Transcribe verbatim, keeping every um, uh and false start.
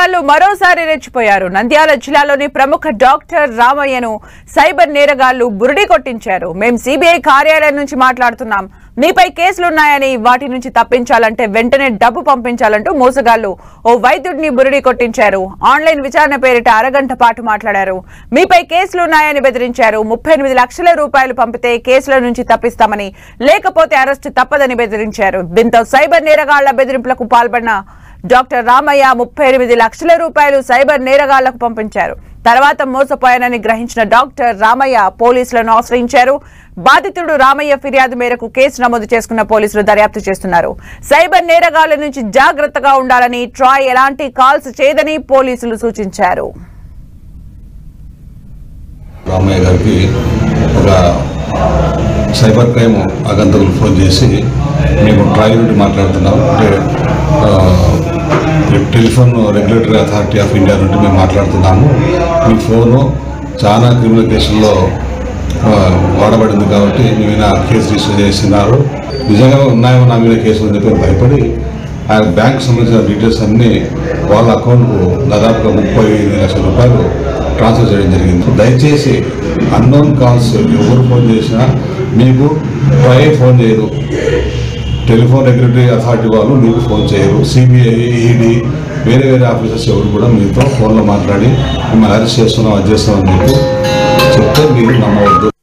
మోసగాళ్లు మరోసారి రెచ్చిపోయారు. నంద్యాల జిల్లాలోని ప్రముఖ డాక్టర్ రామయ్యను సైబర్ నేరగాళ్లు బురిడి కొట్టించారు. మేం సిబిఐ కార్యాలయం నుంచి మాట్లాడుతున్నాం, మీపై కేసులున్నాయని, వాటి నుంచి తప్పించాలంటే వెంటనే డబ్బు పంపించాలంటూ మోసగాళ్లు ఓ వైద్యుడిని బురిడి కొట్టించారు. ఆన్లైన్ విచారణ పేరిట అరగంట పాటు మాట్లాడారు. మీపై కేసులున్నాయని బెదిరించారు. ముప్పై ఎనిమిది లక్షల రూపాయలు పంపితే కేసుల నుంచి తప్పిస్తామని, లేకపోతే అరెస్టు తప్పదని బెదిరించారు. దీంతో సైబర్ నేరగాళ్ల బెదిరింపులకు పాల్పడిన డాక్టర్ రామయ్య ముప్పై ఎనిమిది లక్షల రూపాయలు సైబర్ నేరగాళ్లకు పంపించారు. తర్వాత మోసపోయానని గ్రహించిన డాక్టర్ రామయ్య పోలీసులను ఆశ్రయించారు. బాధితుడు రామయ్య ఫిర్యాదు మేరకు కేసు నమోదు చేసుకున్న పోలీసులు దర్యాప్తు చేస్తున్నారు. సైబర్ నేరగాళ్ల నుంచి జాగ్రత్తగా ఉండాలని, ట్రాయ్ ఎలాంటి కాల్స్ చేయదని పోలీసులు సూచించారు. రామయ్య గారికి ఒక సైబర్ క్రైమ్ ఆగంతకులు ఫోన్ చేసి, మేము ట్రాయ్ నుండి మాట్లాడుతున్నాం, అంటే telephone regulatory authority of India నుండి మేము మాట్లాడుతున్నాము, మీ ఫోను చాలా క్రిమినల్ కేసుల్లో వాడబడింది కాబట్టి మీ మీద కేసు రిజిస్టర్ చేస్తున్నారు, నిజంగా ఉన్నాయో నా మీద కేసులు అని చెప్పి భయపడి ఆ బ్యాంకు సంబంధించిన డీటెయిల్స్ అన్నీ వాళ్ళ అకౌంట్కు దాదాపుగా ముప్పై ఐదు లక్షల రూపాయలు ట్రాన్స్ఫర్ చేయడం జరిగింది. దయచేసి అన్నోన్ కాల్స్ ఎవరు ఫోన్ చేసినా మీకు ట్రై ఫోన్ చేయరు, టెలిఫోన్ రెగ్యులేటరీ అథారిటీ వాళ్ళు మీకు ఫోన్ చేయరు, సిబిఐ, ఈడీ, వేరే వేరే ఆఫీసర్స్ ఎవరు కూడా మీతో ఫోన్లో మాట్లాడి మిమ్మల్ని అరెస్ట్ చేస్తున్నాం, అది చేస్తున్నాం అని చెప్పి చెప్తే మీరు నమ్మవద్దు.